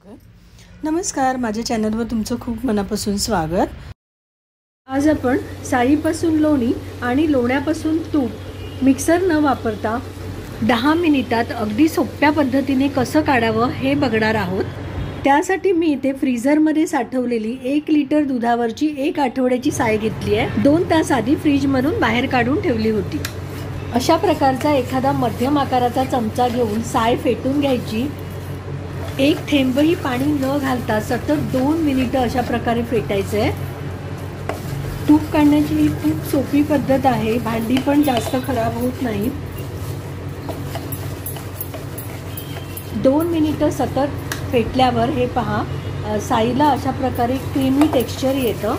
नमस्कार, माझ्या चॅनलवर तुमचं खूप मनापासून स्वागत। आज आपण साईपासून लोणी आणि लोण्यापासून तूप मिक्सर न वापरता 10 मिनिटात अगदी सोप्या पद्धतीने कसं काढावं हे बघणार आहोत। त्यासाठी मी इथे फ्रीझरमध्ये साठवलेली 1 लिटर दुधावरची 1 आठवड्याची साय घेतली आहे। 2 तास आधी फ्रीजमधून बाहेर काढून ठेवली होती। अशा प्रकारचा एखादा मध्यम आकाराचा चमचा घेऊन साय फेटून घ्यायची। 1 थेंबही पाणी न घालता सतत 2 मिनिटं अशा प्रकारे फेटायचं आहे। तूप काढण्याची ही खूप सोपी पद्धत आहे, भांडी पण जास्त खराब होत नाही। 2 मिनिटं सतत फेटल्यावर हे पहा, साईला अशा प्रकारे क्रीमी टेक्स्चर येतं।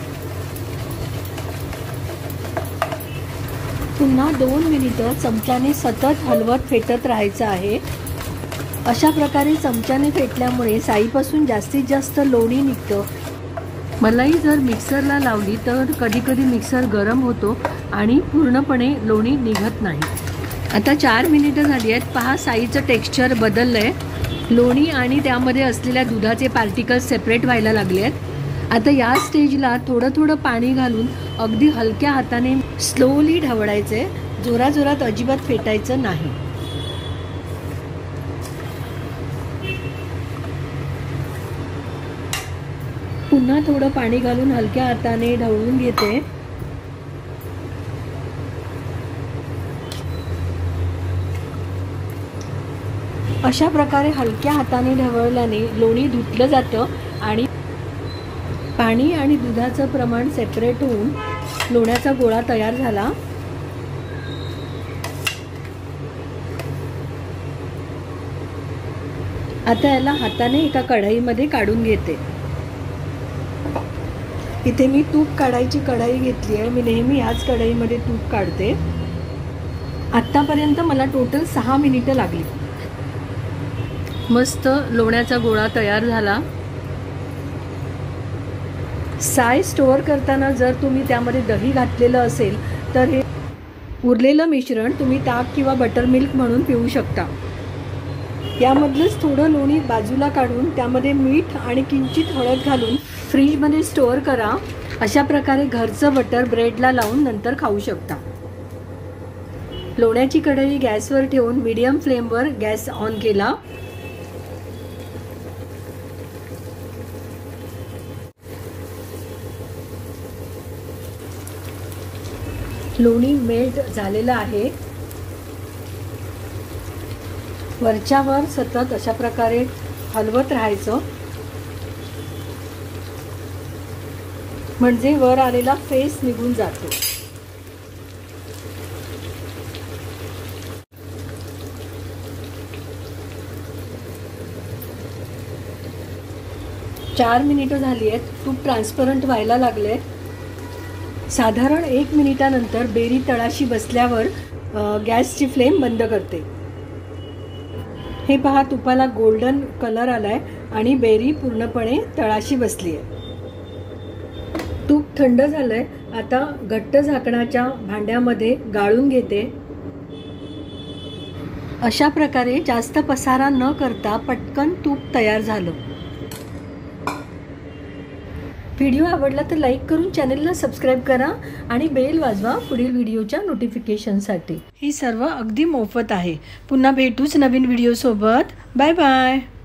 पुन्हा 2 मिनिटं चमच्याने सतत हलवत फेटत राहायचं आहे। अशा प्रकारे चमच्याने फेटल्यामुळे साईपासून जास्तीत जास्त लोणी निघतं। मलाई जर मिक्सरला लावली तर कधी मिक्सर गरम होतो आणि पूर्णपणे लोणी निघत नाही। आता 4 मिनिटं झाली आहेत, पहा साईचं टेक्स्चर बदललंय। लोणी आणि त्यामध्ये असलेल्या दुधाचे पार्टिकल्स सेपरेट व्हायला लागले आहेत। आता या स्टेजला थोडं पाणी घालून अगदी हलक्या हाताने स्लोली ढवळायचे, जोरात अजिबात फेटायचं नाही। पुन्हा थोडं पाणी घालून हलक्या हाताने ढवळून घेते। अशा प्रकारे हलक्या हाताने ढवळल्याने लोणी धुतलं जातं आणि पाणी आणि दुधाचं प्रमाण सेपरेट होऊन लोण्याचा गोळा तयार झाला। आता याला हाताने एका कढईमध्ये काढून घेते। इथे मी तूप काढायची कढई घेतली आहे। मी नेहमी याच कढईमध्ये तूप काढते। आत्तापर्यंत मला टोटल 6 मिनिटं लागली। मस्त लोण्याचा गोळा तयार झाला। साय स्टोअर करताना जर तुम्ही त्यामध्ये दही घातलेलं असेल तर हे उरलेलं मिश्रण तुम्ही ताक किंवा बटर मिल्क म्हणून पिऊ शकता। यामधलंच थोडं लोणी बाजूला काढून त्यामध्ये मीठ आणि किंचित हळद घालून फ्रीजमध्ये स्टोअर करा। अशा प्रकारे घरचं बटर ब्रेडला लावून नंतर खाऊ शकता। लोण्याची कढई गॅसवर ठेवून मीडियम फ्लेमवर गॅस ऑन केला। लोणी मेल्ट झालेलं आहे। वरच्यावर सतत अशा प्रकारे हलवत राहायचं, म्हणजे वर आलेला फेस निघून जातो। चार मिनिटं झाली आहेत। तूप ट्रान्सपरंट व्हायला लागले। साधारण 1 मिनिटानंतर बेरी तळाशी बसल्यावर गॅसची फ्लेम बंद करते। हे पहा, तुपाला गोल्डन कलर आलाय आणि बेरी पूर्णपणे तळाशी बसली आहे। तूप थंड झालंय। आता घट्ट झाकणाच्या भांड्यामध्ये गाळून घेते। अशा प्रकारे जास्त पसारा न करता पटकन तूप तयार झालं। व्हिडिओ आवडला तर लाईक करून चॅनलला सबस्क्राईब करा आणि बेल वाजवा पुढील व्हिडिओच्या नोटिफिकेशनसाठी। ही सर्व अगदी मोफत आहे। पुन्हा भेटूच नवीन व्हिडिओ सोबत। Bye bye.